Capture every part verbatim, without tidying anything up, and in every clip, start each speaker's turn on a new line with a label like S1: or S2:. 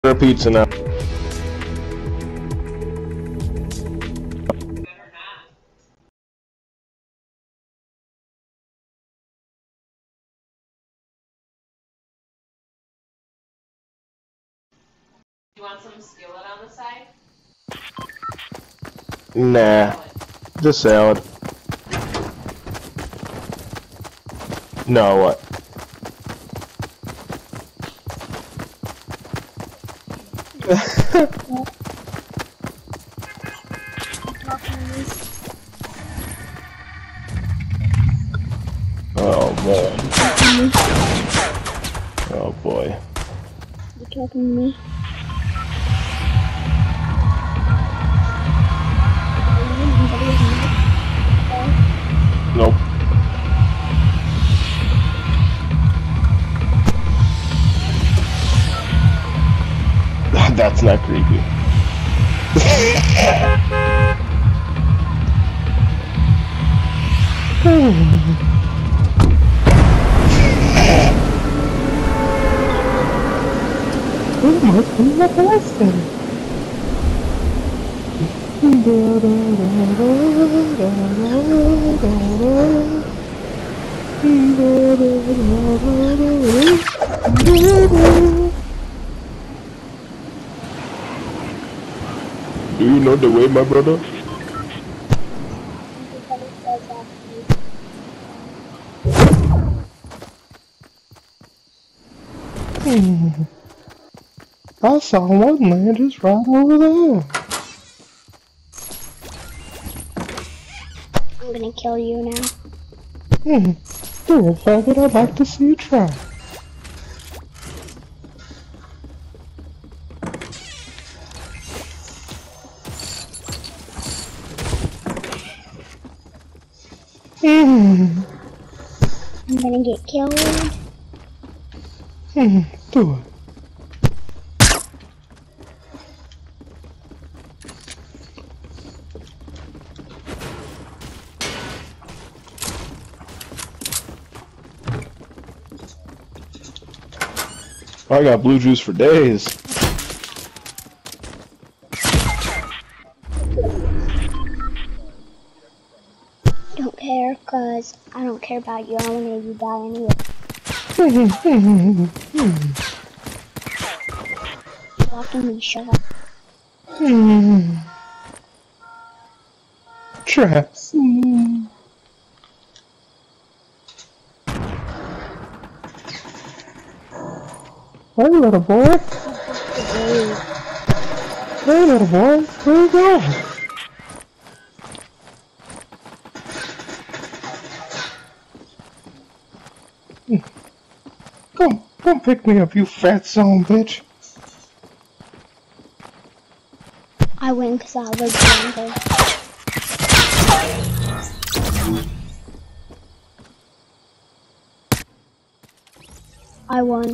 S1: order pizza now.
S2: You want some skillet on the side?
S1: Nah, just salad. No, what? Oh boy. Oh boy.
S3: You talking to me?
S1: Nope. That's not creepy. Oh my goodness. Do you know the way, my brother? Hmm. I saw one man just right over there.
S3: I'm gonna kill you now.
S1: Hmm. Do it, faggot. I'd like to see you try. Hmm.
S3: I'm gonna get killed.
S1: Hmm. Do it. I got blue juice for days.
S3: Don't care, cause I don't care about you. I want you to die anyway. Blocking me, shut up.
S1: Hmm. Traps. Hmm. Hey, little boy. Hey, little boy. Where you going? Come, come pick me up, you fat son bitch.
S3: I win because I was younger. I won.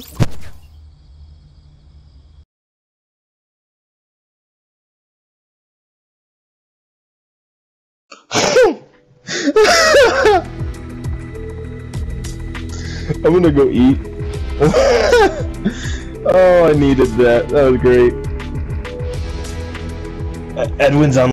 S1: I'm gonna go eat. Oh, I needed that. That was great. Edwin's on.